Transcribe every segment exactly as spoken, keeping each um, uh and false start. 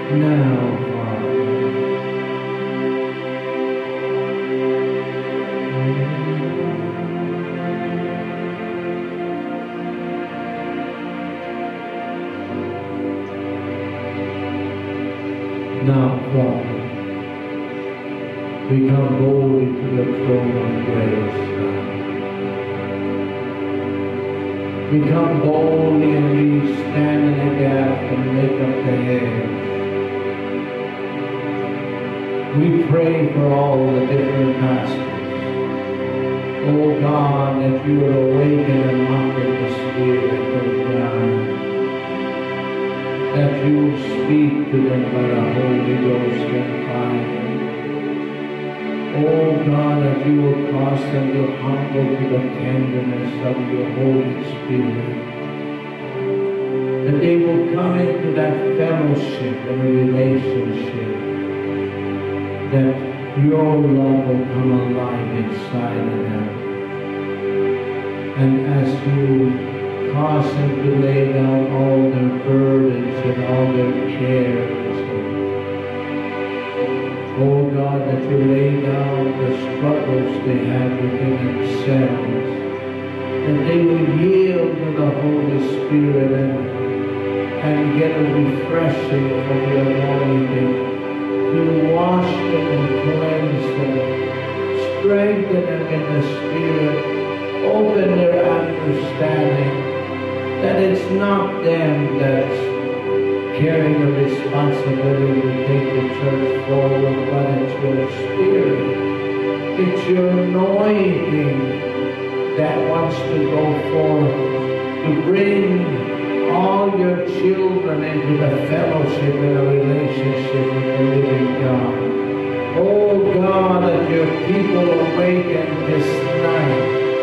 Now, Father. Now, Father, we come boldly to the throne of grace now. We come boldly and we stand in the gap and make up the hedge. We pray for all the different pastors. Oh God, that you would awaken and muffle the spirit of God. That you will speak to them by the Holy Ghost and fire. Oh God, that you will cause them to humble to the tenderness of your Holy Spirit. That they will come into that fellowship and relationship. That your love will come alive inside of them. And as you cause them to lay down all their burdens and all their cares, oh God, that you lay down the struggles they have within themselves, that they will yield to the Holy Spirit and, and get a refreshing from the anointing to wash them and cleanse them, strengthen them in the Spirit, open their understanding that it's not them that's carrying the responsibility to take the church forward, but it's your Spirit. It's your anointing that wants to go forth to bring all your children into the fellowship and the relationship with the living God. Oh God, that your people awaken this night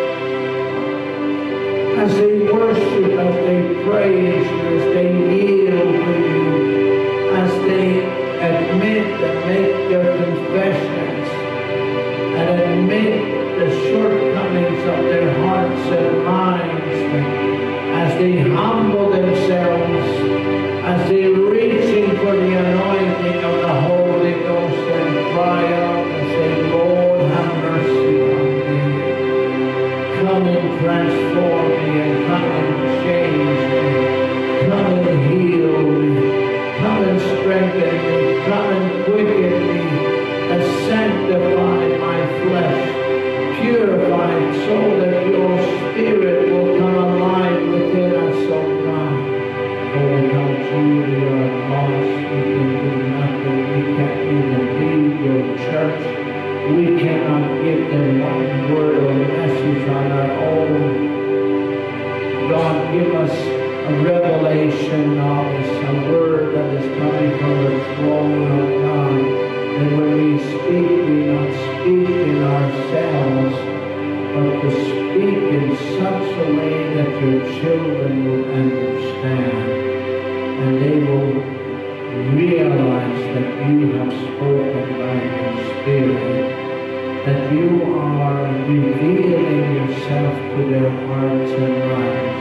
as they worship, as they praise you, as they yield to you, as they admit and make their confessions and admit the shortcomings of their hearts and minds, as they humble themselves, as they're reaching for the anointing of the Holy Ghost and cry out and say, Lord, have mercy on me. Come and transform me and come and change me. Come and heal me. Come and strengthen me. Come and quicken me. And sanctify my flesh. Purify it so that your Spirit will come alive within us, oh God. For without you we are lost. We can do nothing. We can't even lead your church. We cannot give them one word or message on our own. God, give us a revelation knowledge, a word that is coming from the throne of God. And when we speak, we not speak in ourselves, but to speak in such a way that your children will understand. And they will realize that you have spoken by your Spirit, that you are revealing yourself to their hearts and lives.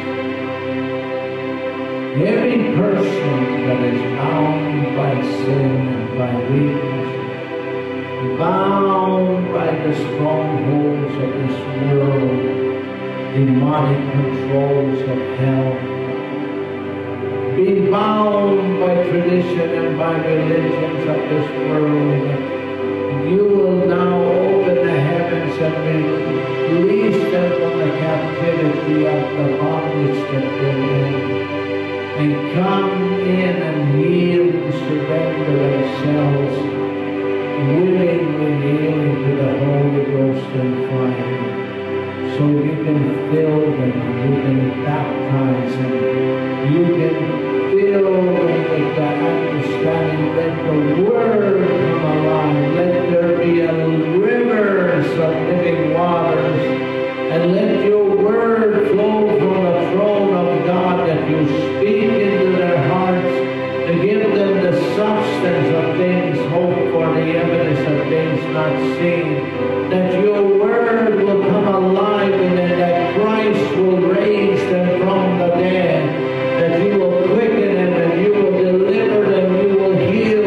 Every person that is bound by sin and by weakness, bound by the strongholds of this world, demonic controls of hell, being bound by tradition and by religions of this world, you will now open the heavens and release them from the captivity of the bondage that they're in, and come in and yield and surrender themselves, willingly yielding to the Holy Ghost and fire, so you can fill them, you can baptize them, you can fill them with the understanding. Let the Word come alive. Let there be a rivers of living waters, and let your Word flow from the throne of God, that you speak into their hearts to give them the substance of things hoped for, the evidence of things not seen. That your Word will come alive, and that Christ will raise them from the dead. That you will quicken them, and you will deliver them, you will heal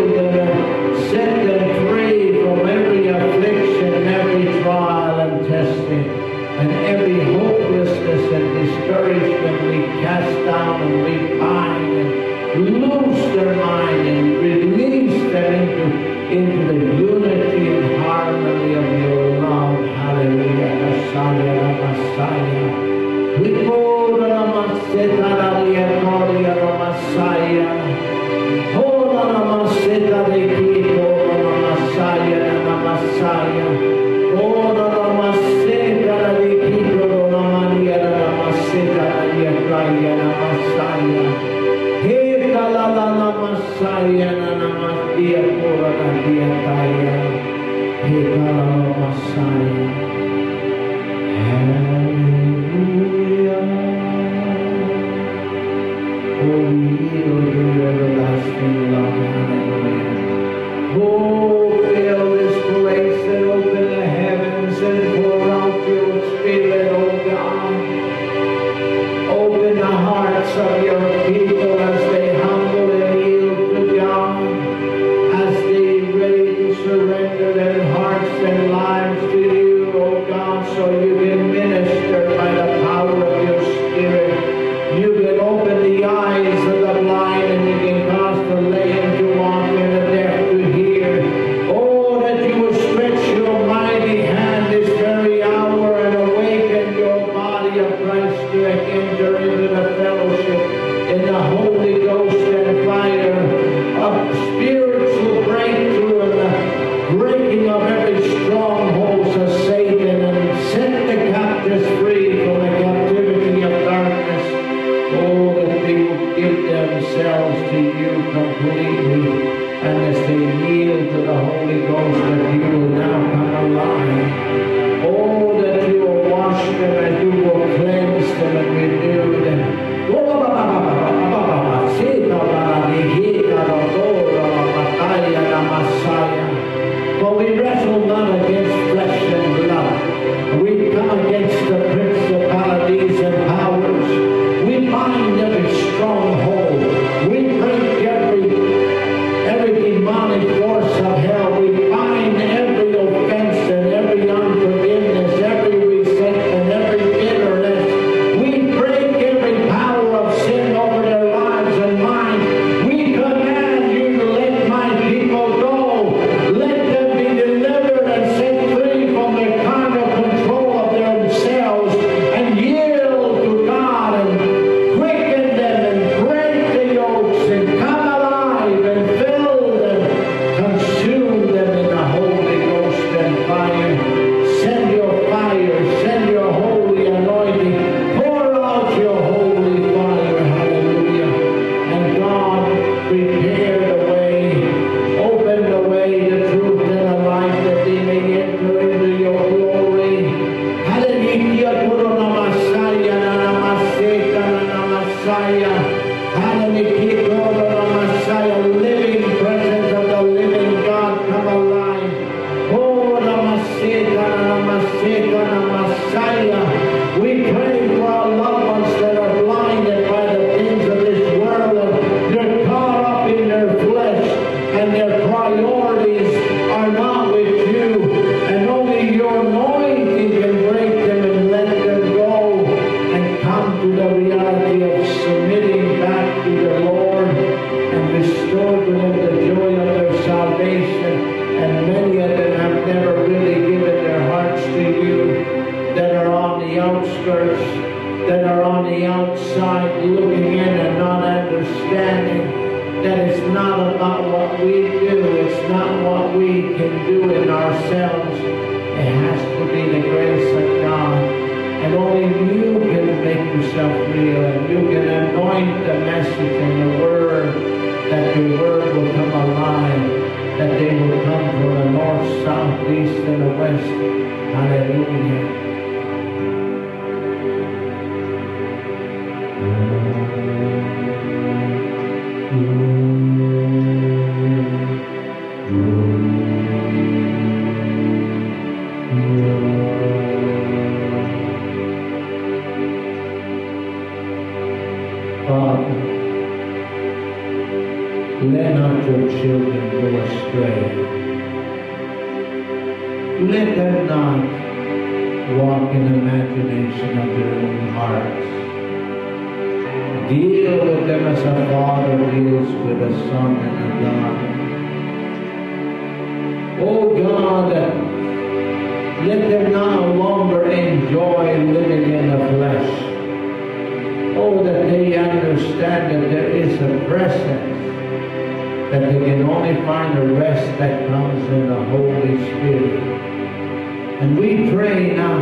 that they can only find the rest that comes in the Holy Spirit. And we pray now,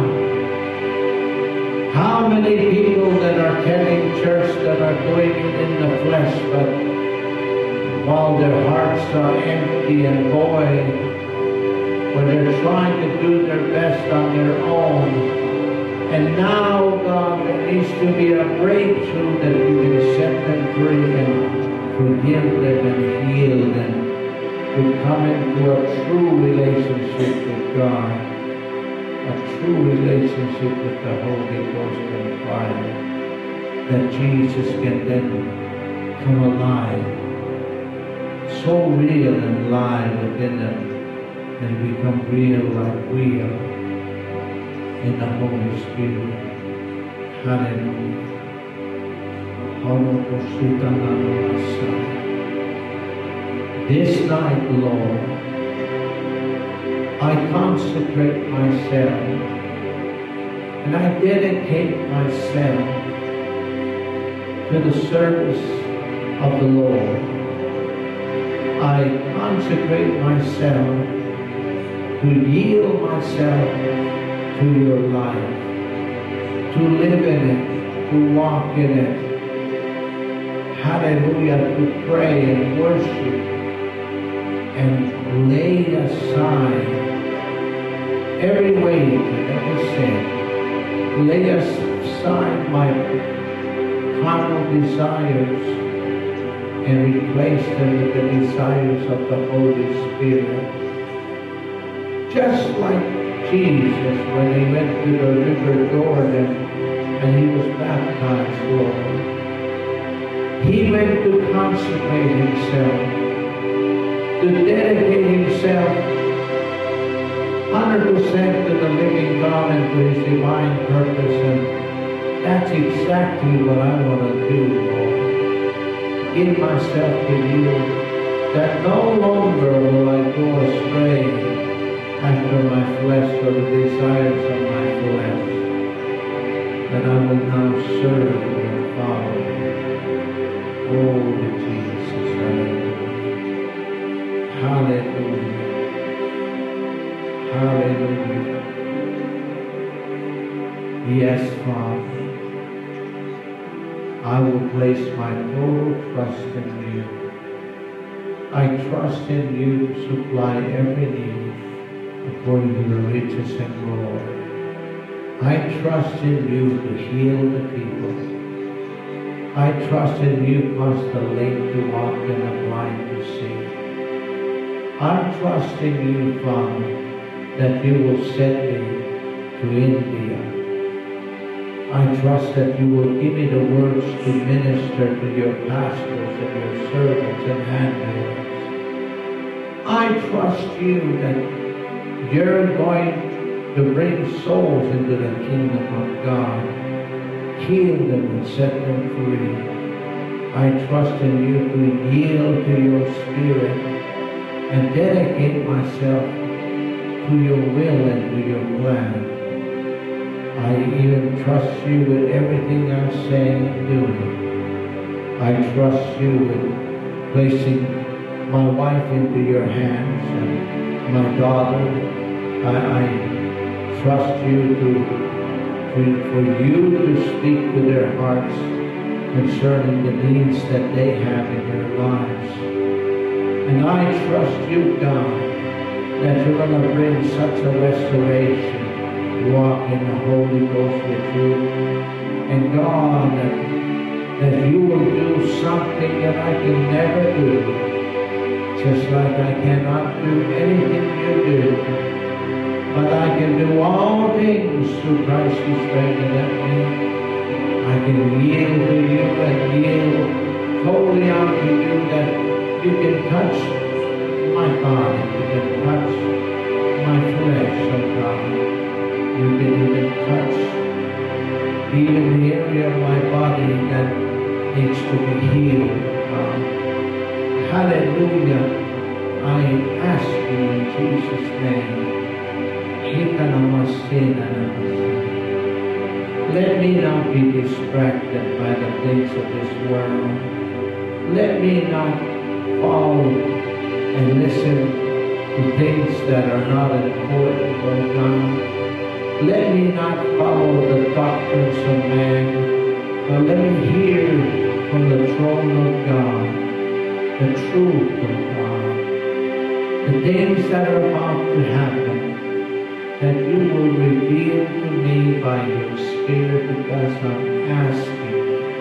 how many people that are attending church that are doing it in the flesh, but while their hearts are empty and void, when they're trying to do their best on their own. And now, God, there needs to be a breakthrough that you can set them free and forgive them and heal them, to come into a true relationship with God, a true relationship with the Holy Ghost and fire, that Jesus can then come alive, so real and live within them, and become real like we are in the Holy Spirit. Hallelujah. This night, Lord, I consecrate myself and I dedicate myself to the service of the Lord. I consecrate myself to yield myself to your life, to live in it, to walk in it. Hallelujah, to pray and worship and lay aside every weight and every sin. Lay aside my carnal desires and replace them with the desires of the Holy Spirit. Just like Jesus, when he went to the river Jordan and he was baptized, Lord, he went to consecrate himself, to dedicate himself one hundred percent to the living God and to his divine purpose. And that's exactly what I want to do, Lord. Give myself to you, that no longer will I go astray after my flesh or the desires of my flesh, that I will now serve and follow. Oh, Jesus, hallelujah. Hallelujah. Hallelujah. Yes, Father, I will place my total trust in you. I trust in you to supply every need according to the riches and glory. I trust in you to heal the people. I trust in you to cause the lame to walk and the blind to see. I trust in you, Father, that you will send me to India. I trust that you will give me the words to minister to your pastors and your servants and handmaids. I trust you that you're going to bring souls into the kingdom of God, heal them and set them free. I trust in you to yield to your spirit and dedicate myself to your will and to your plan. I even trust you with everything I'm saying and doing. I trust you with placing my wife into your hands and my daughter. I, I trust you to, to, for you to speak to their hearts concerning the needs that they have in their lives. And I trust you, God, that you're going to bring such a restoration, walk in the Holy Ghost with you. And God, that, that you will do something that I can never do, just like I cannot do anything you do. But I can do all things through Christ who strengthens me. I can yield to you and yield totally unto you, that you can touch my body, you can touch my flesh, oh God. You can even touch even the area of my body that needs to be healed, God. Hallelujah. I ask you in Jesus' name. Let me not be distracted by the things of this world. Let me not fall and listen to things that are not important, oh God. Let me not follow the doctrines of man, but let me hear from the throne of God the truth of God, the things that are about to happen, that you will reveal to me by your Spirit, because I'm asking.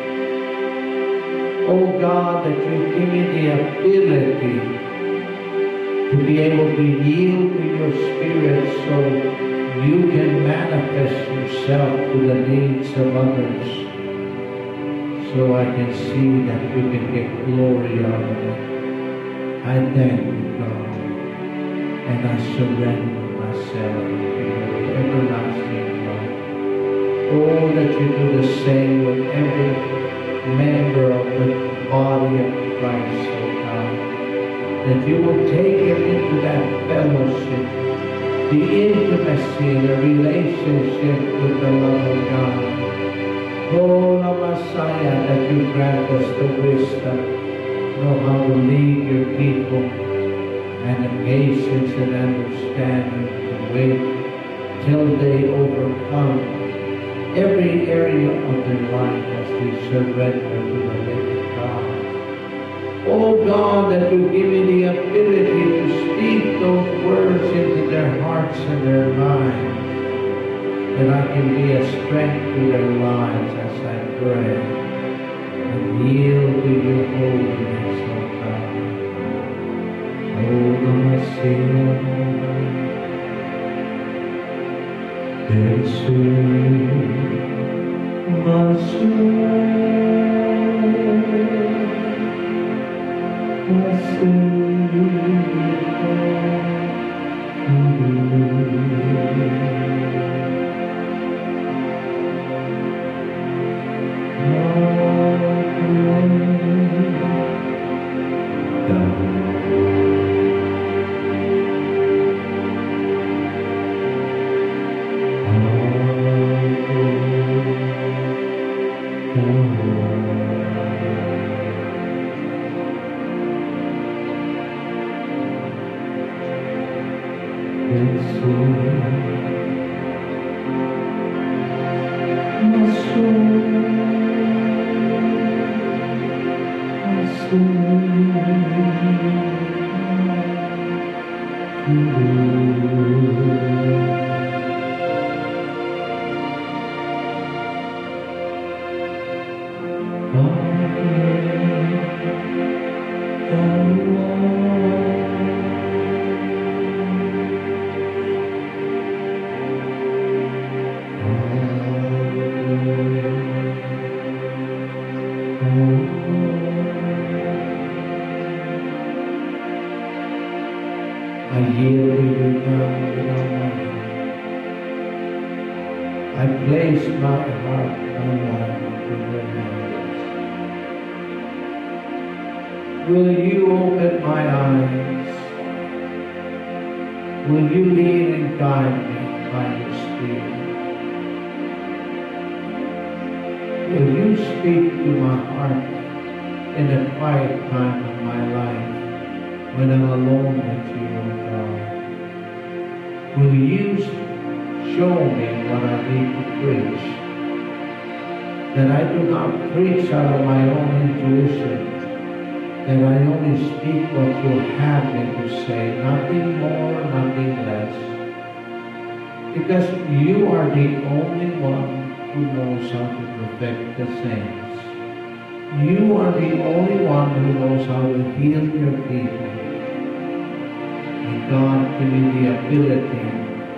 Oh God, that you give me the ability to be able to yield to your Spirit so you can manifest yourself to the needs of others, so I can see that you can get glory out of it. I thank you, God, and I surrender myself to your everlasting love. Oh, that you do the same with every member of the body of Christ, oh God. That you will take him into that fellowship, the intimacy, the relationship with the love of God. Oh, the Messiah, that you grant us the wisdom, know how to lead your people, and the patience and understanding to wait till they overcome every area of their life as they surrender to the living God. Oh God, that you give me the ability to speak those words into their hearts and their minds, that I can be a strength to their lives as I pray and yield to your holiness, oh God. Oh, Messiah, Jesus, my soul, my Savior, I yield to you now, in Almighty. I place my heart and life into your hands. Will you open my eyes? Will you lead and guide me by your Spirit? Will you speak to my heart in a quiet time of my life when I'm alone with you, O God? Will you show me what I need to preach? That I do not preach out of my own intuition, that I only speak what you have me to say, nothing more, nothing less. Because you are the only one who knows how to perfect the saints. You are the only one who knows how to heal your people. And God, give me the ability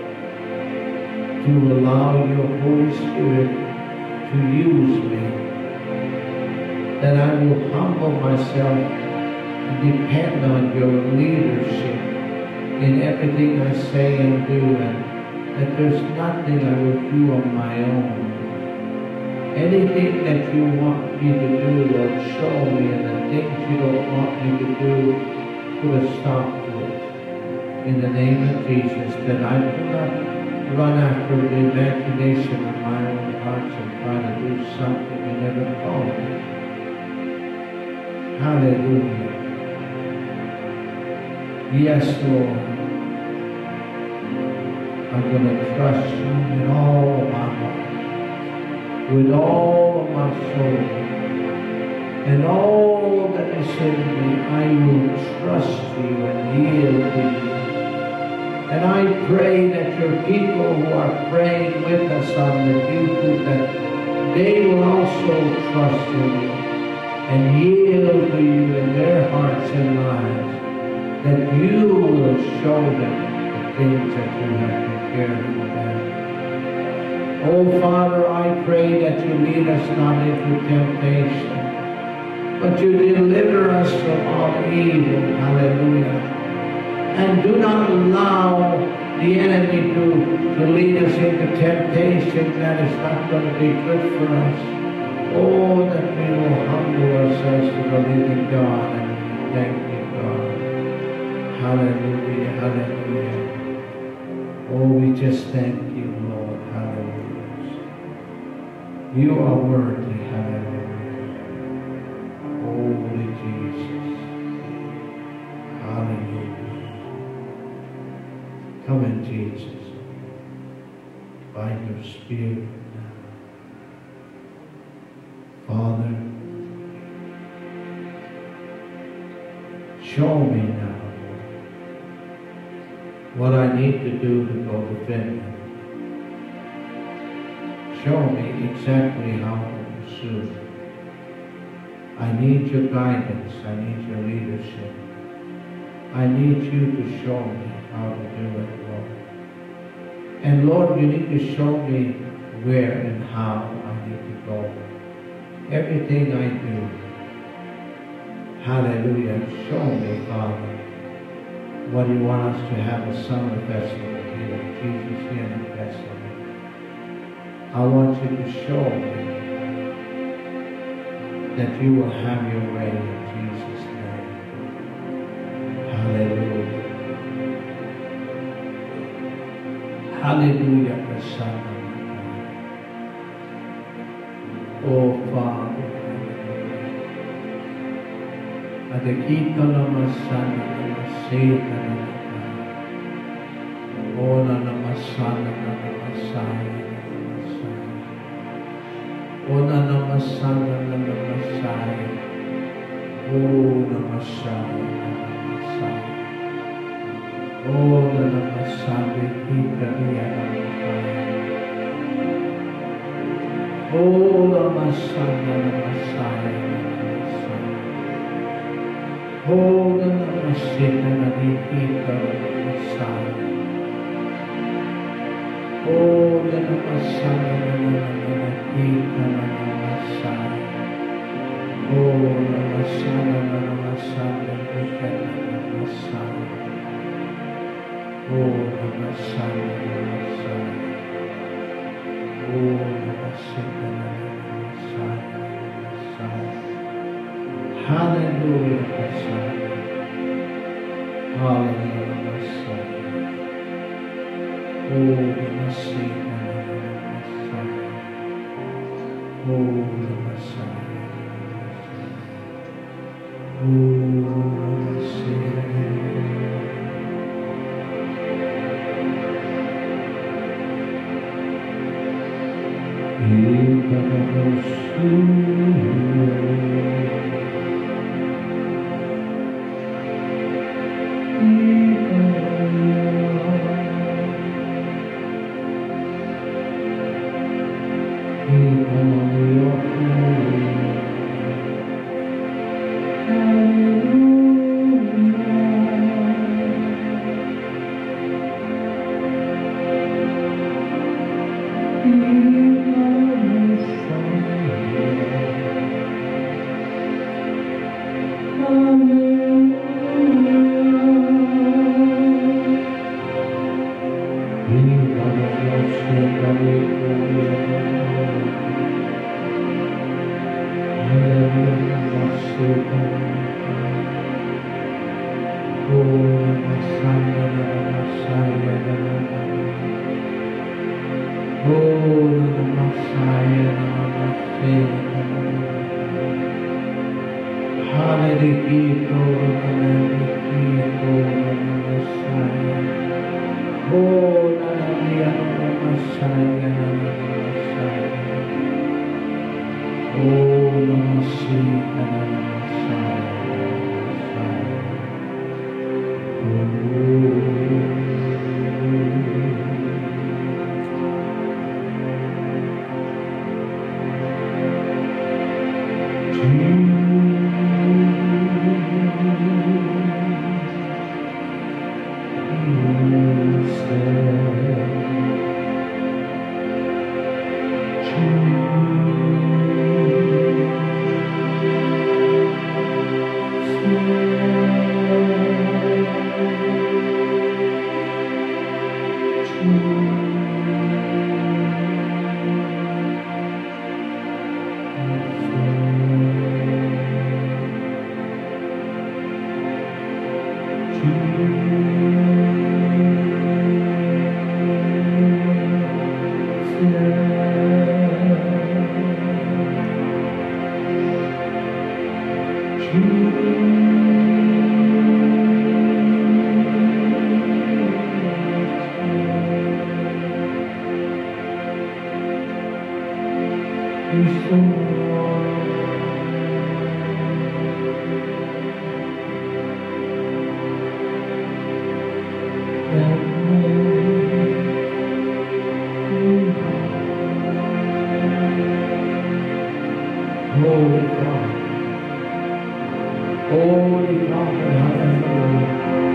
to allow your Holy Spirit to use me, that I will humble myself and depend on your leadership in everything I say and do, and that there's nothing I will do on my own. Anything that you want me to do, Lord, show me, and the things you don't want me to do, put a stop to it. In the name of Jesus, that I do not run after the imagination of my own hearts and try to do something you never called me. Hallelujah. Yes, Lord. I'm going to trust you with all of my heart, with all of my soul, and all that is in me. I will trust you and yield to you. And I pray that your people who are praying with us on the YouTube, that they will also trust in you and yield to you in their hearts and lives, that you will show them the things that you have prepared for them. Oh, Father, I pray that you lead us not into temptation, but you deliver us from all evil. Hallelujah. And do not allow the enemy to, to lead us into temptation that is not going to be good for us. Oh, that we will humble ourselves to the living God, and thank you, God. Hallelujah, hallelujah. Oh, we just thank you, Lord. Hallelujah. You are worthy. Hallelujah. Holy Jesus. Hallelujah. Come in, Jesus, by your Spirit now. Father, show me now what I need to do to go to Finland. Show me exactly how to pursue. I need your guidance. I need your leadership. I need you to show me how to do it, Lord. And Lord, you need to show me where and how I need to go. Everything I do, hallelujah, show me, Father, what you want us to have a summer festival here, Jesus Healing Festival. I want you to show me that you will have your way in Jesus' name. Hallelujah. Hallelujah, Prasanna. Oh, Father. Adekito namasana namasita namasana. Oh, namasana namasaya namasaya. Oh, namasana namasaya. Oh, namasaya namasaya. Oh, namasaya kita niya namasaya. Oh, namasana namasaya namasaya. Oh, namasita nanikita namasaya. Oh, namasana nanikita namasaya. Oh, namasana namasaya kita namasaya. Oh, namasana namasaya. Oh, namasita namasaya namasaya. Hallelujah, Messiah. Hallelujah, Messiah. Oh, Messiah, Messiah. Oh, Messiah. Oh, Messiah. Hallelujah. Holy God, Holy Father, hallelujah.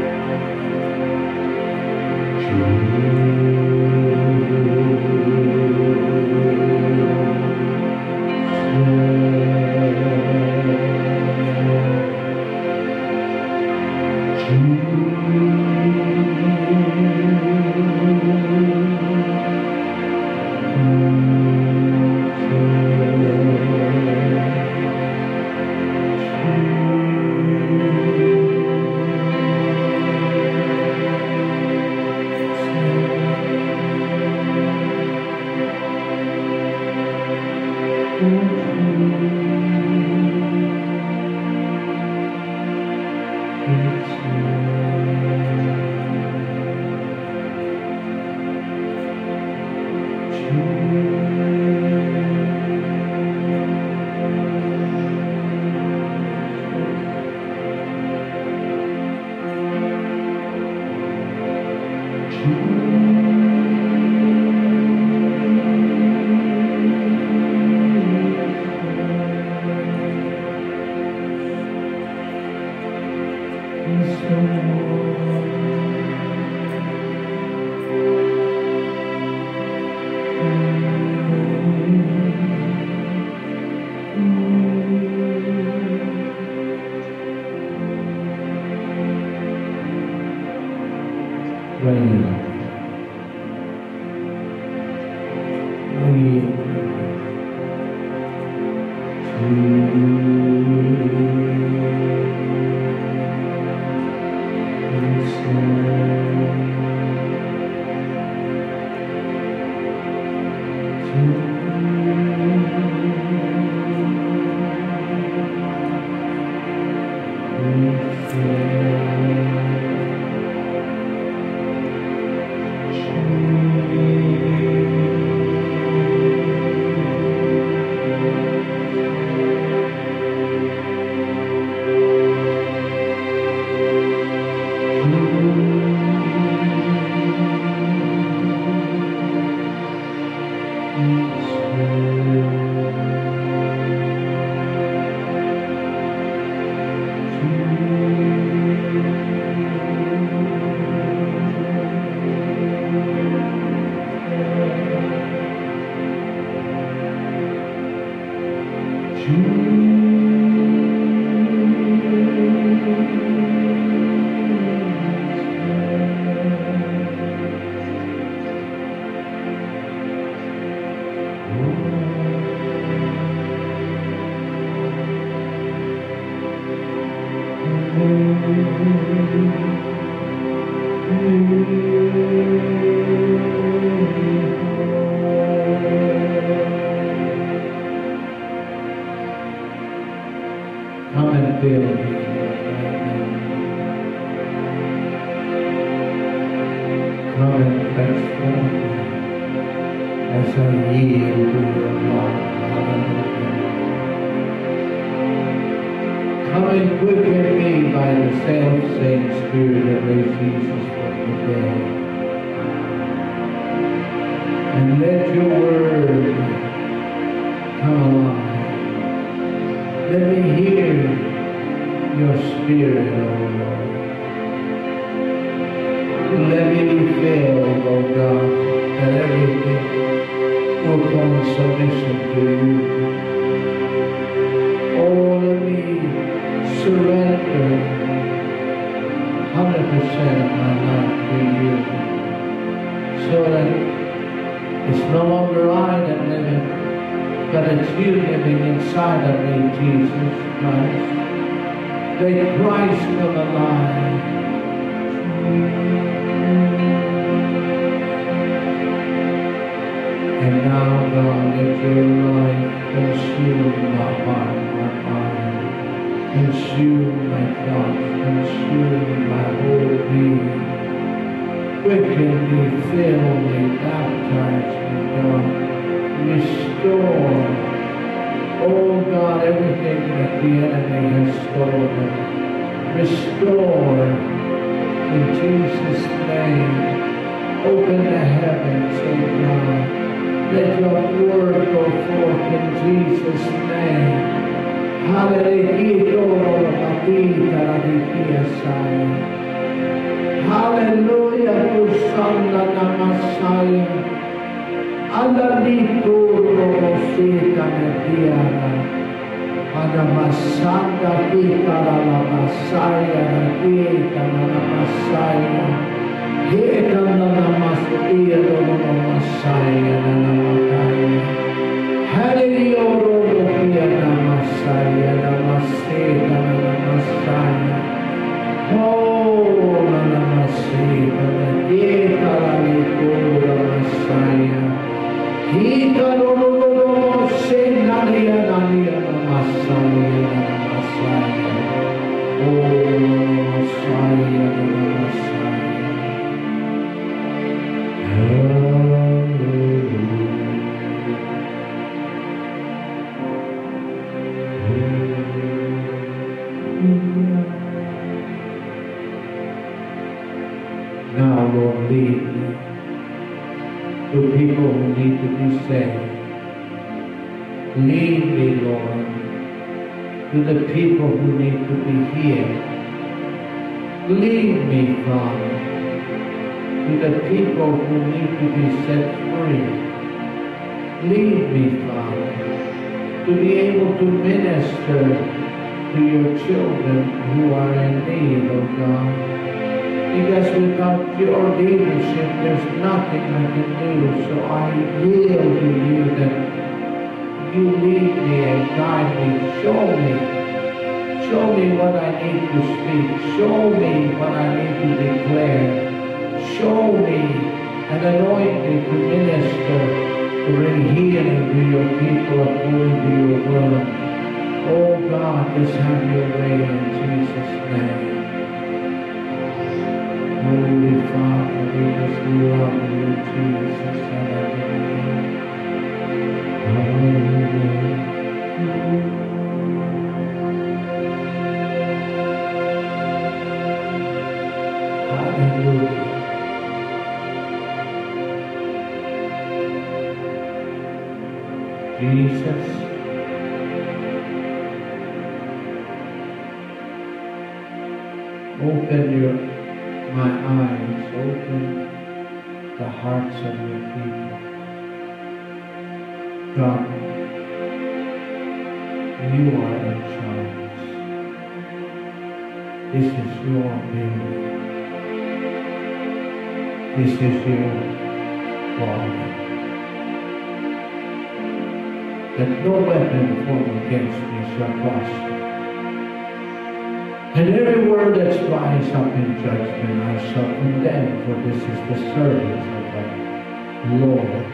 Come and fill me right now. Come and transform me as I yield to your love. Hallelujah. Come and quicken me by the self-same Spirit that raised Jesus from the dead. And let your word come alive. Let me hear your Spirit, O Lord. Let me be filled, O God, that everything will come in submission to you. Oh, let me surrender one hundred percent of my life to you, so that it's no longer I that live it, but it's you living inside of me, Jesus Christ. May Christ come alive in my whole being. Quicken me, fill me, baptize me, God. Restore, oh God, everything that the enemy has stolen. Restore in Jesus' name. Open the heavens, oh God. Let your word go forth in Jesus' name. Hallelujah. Hallelujah. Hosanna namasaya. Alalito robosita mediana. Anamasanda kita la masaya. Kita la masaya. Kita la masaya. La masaya. La masaya. Hallelujah. Namasaya, namasita, namasaya. Oh, namasita, nakita, nalikura, namasaya. Hita, lulululo, sinaniya, naniya, namasaya, namasaya. Oh, namasaya, namasaya. Now, Lord, lead me to people who need to be saved. Lead me, Lord, to the people who need to be healed. Lead me, Father, to the people who need to be set free. Lead me, Father, to be able to minister to your children who are in need, oh God. Because without your leadership, there's nothing I can do. So I yield to you that you lead me and guide me. Show me. Show me what I need to speak. Show me what I need to declare. Show me and anoint me to minister, to bring healing to your people according to your word. Oh God, just have your way in Jesus' name. Holy Father, we just love you, Jesus. Hallelujah. Hallelujah. Jesus, open your my eyes, open the hearts of your people. God, you are in charge. This is your building. This is your body. That no weapon formed against me shall prosper. And every word that rises up in judgment I shall condemn, for this is the service of the Lord.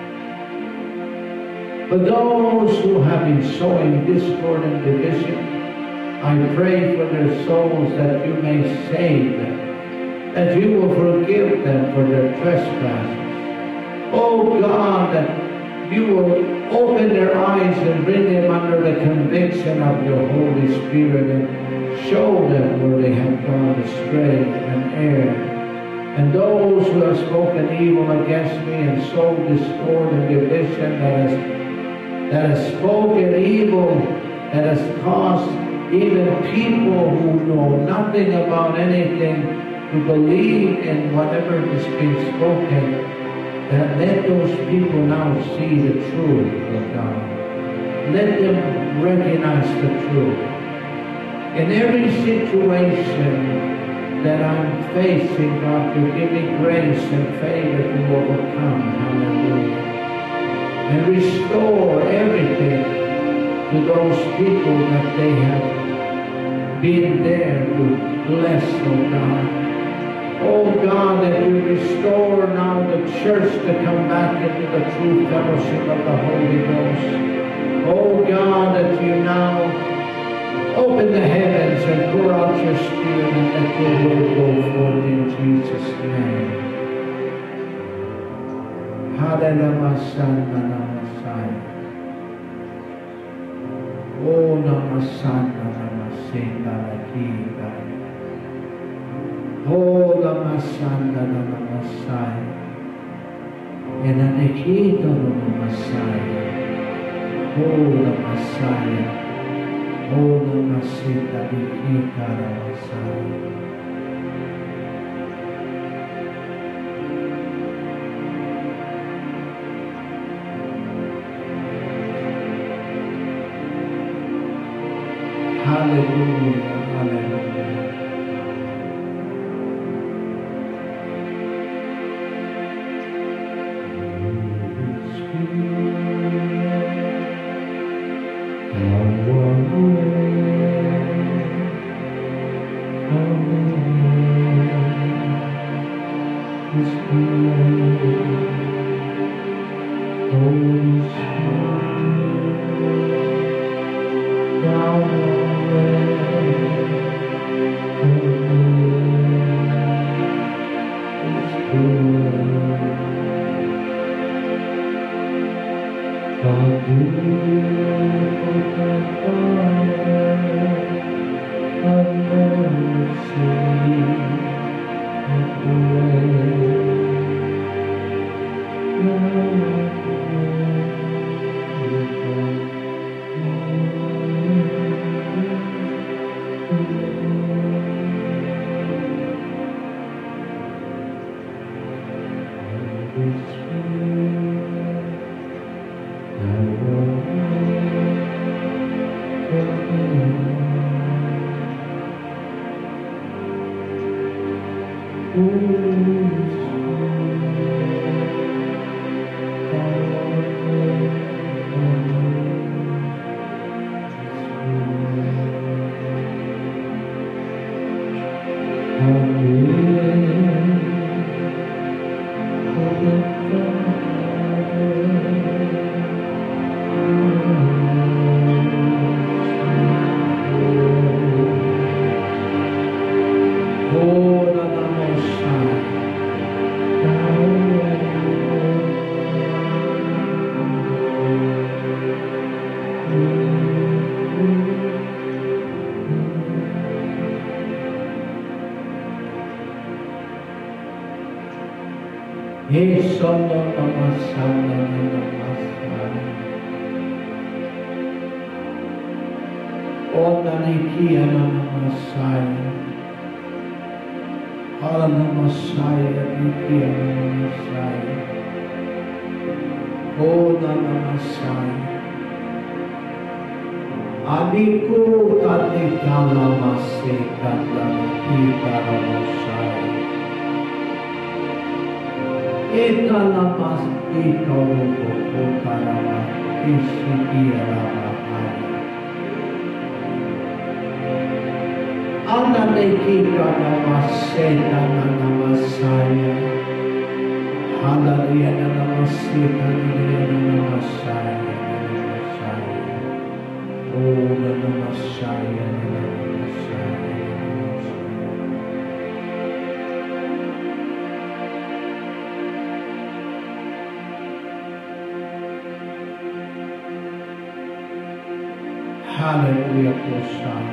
But those who have been sowing discord and division, I pray for their souls that you may save them, that you will forgive them for their trespasses. Oh God, that you will open their eyes and bring them under the conviction of your Holy Spirit and show them where they have gone astray and erred. And those who have spoken evil against me and sowed discord and division, that has, that has spoken evil, that has caused even people who know nothing about anything to believe in whatever is being spoken, that let those people now see the truth of God. Let them recognize the truth. In every situation that I'm facing, God, to give me grace and favor to overcome. Hallelujah. And restore everything to those people that they have been there to bless, oh God. Oh God, that you restore now the church to come back into the true fellowship of the Holy Ghost. Oh God, that you now Open the heavens and pour out your spirit and let your word go forth in Jesus' name. Hallelujah, Namaskar. Oh, Namaskar, Namaskar. Oh, Namaskar, Namaskar. And I need to Messiah. Oh, the Messiah. Oh, the Messiah, the Messiah. Hallelujah, hallelujah. Hallelujah, Hosanna.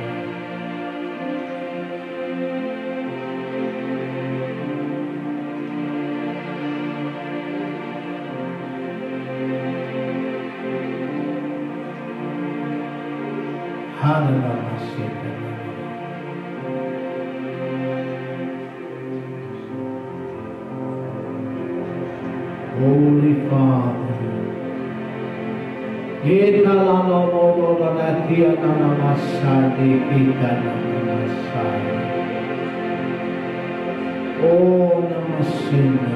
Holy Father, oh, Namaste,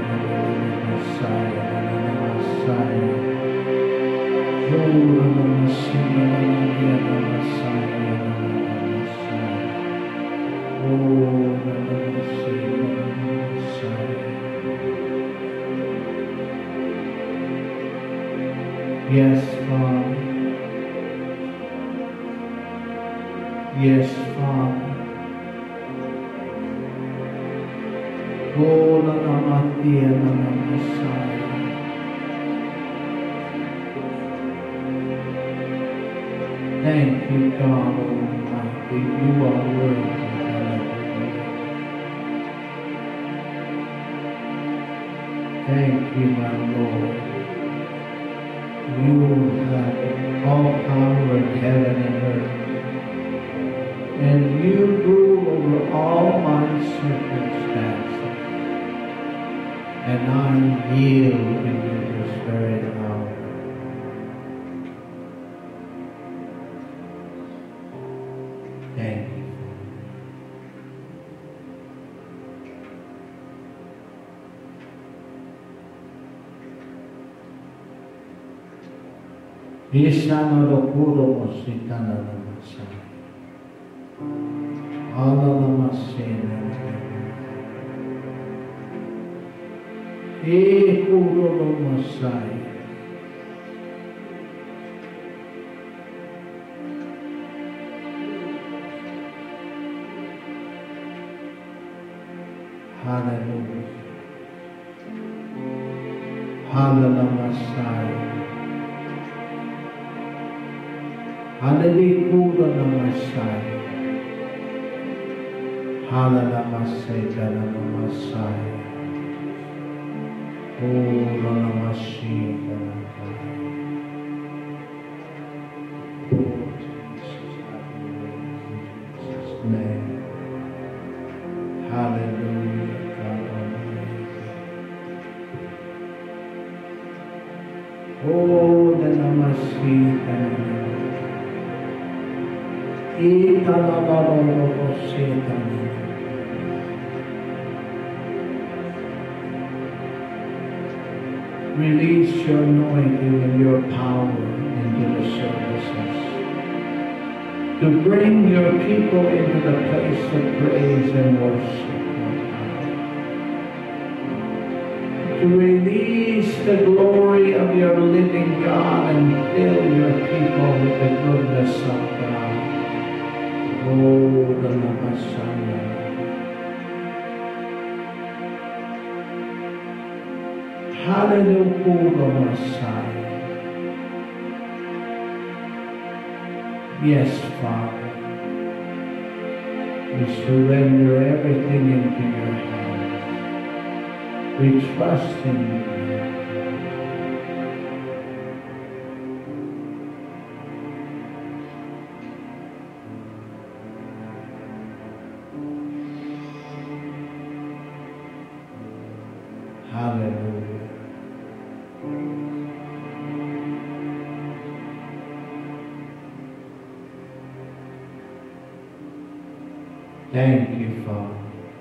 yes, Father. Oh, la la matia, la la Messiah. Thank you, God Almighty. You are worthy. Thank you, my Lord. You have all power in heaven and earth. And you rule over all my circumstances. And I yield to you this very hour. Thank you. Isana lokuro mositana namasa. Ala namasena. E kuro masai. Hallelujah. Hallelujah. Hallelujah namasai. Hallelujah namasai. Oh namasai. Oh Jesus, in Jesus' name. Hallelujah, God Almighty. Oh, the namasai. Release your anointing and your power into the services. To bring your people into the place of praise and worship. To release the glory of your living God and fill your people with the goodness of God. Oh, the Namasana. Hallelujah, Messiah. Yes, Father. We surrender everything into your hands. We trust in you. Hallelujah. Thank you, Father.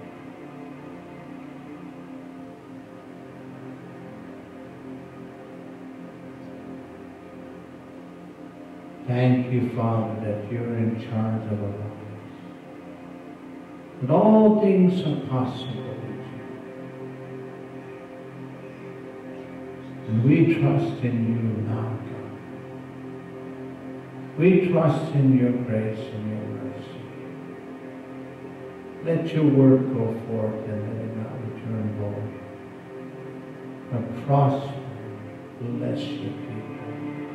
Thank you, Father, that you're in charge of our lives. That all things are possible. And we trust in you now, God. We trust in your grace and your mercy. Let your word go forth and let it not return void. But prosper, bless your people.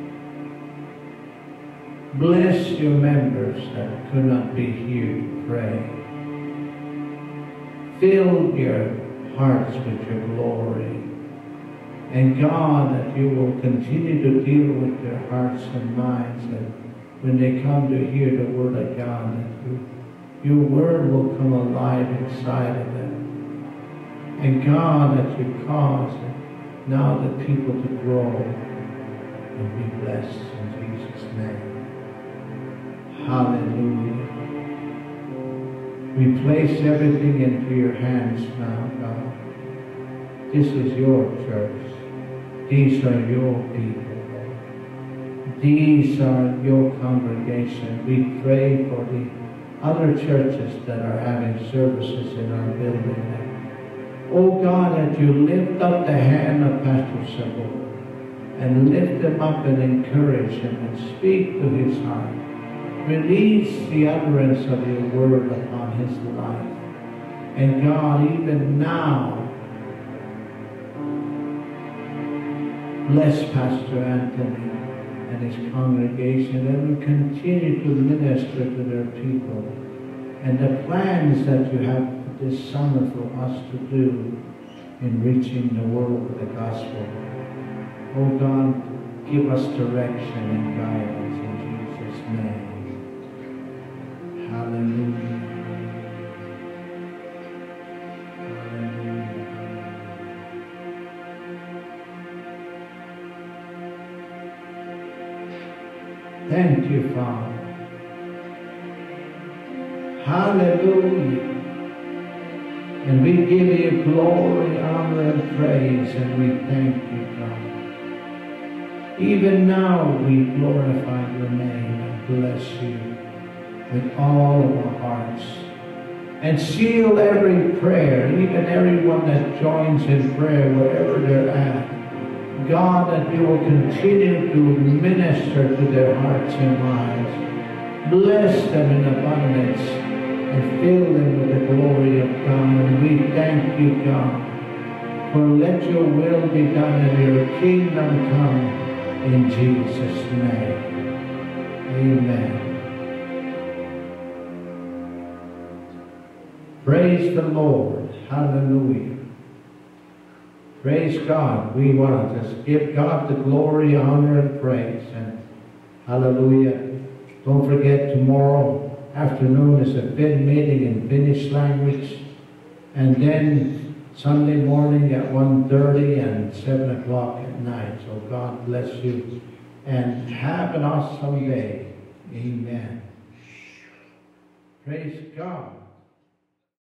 Bless your members that could not be here to pray. Fill your hearts with your glory. And God, that you will continue to deal with their hearts and minds, that when they come to hear the word of God, that you, your word will come alive inside of them. And God, that you cause now the people to grow and be blessed in Jesus' name. Hallelujah. We place everything into your hands now, God. This is your church. These are your people. These are your congregation. We pray for the other churches that are having services in our building. Oh God, that you lift up the hand of Pastor Sabo and lift him up and encourage him and speak to his heart. Release the utterance of your word upon his life. And God, even now, bless Pastor Anthony and his congregation, and will continue to minister to their people. And the plans that you have this summer for us to do in reaching the world with the gospel. Oh God, give us direction and guidance in Jesus' name. Hallelujah. Hallelujah. Thank you, Father. Hallelujah. And we give you glory, honor, and praise, and we thank you, God. Even now we glorify your name and bless you with all of our hearts. And seal every prayer, even everyone that joins in prayer, wherever they're at. God, that you will continue to minister to their hearts and lives. Bless them in abundance and fill them with the glory of God. And we thank you, God, for let your will be done and your kingdom come in Jesus' name. Amen. Praise the Lord. Hallelujah. Praise God. We want to just give God the glory, honor, and praise. And hallelujah. Don't forget, tomorrow afternoon is a Finn meeting in Finnish language. And then Sunday morning at one thirty and seven o'clock at night. So God bless you. And have an awesome day. Amen. Praise God.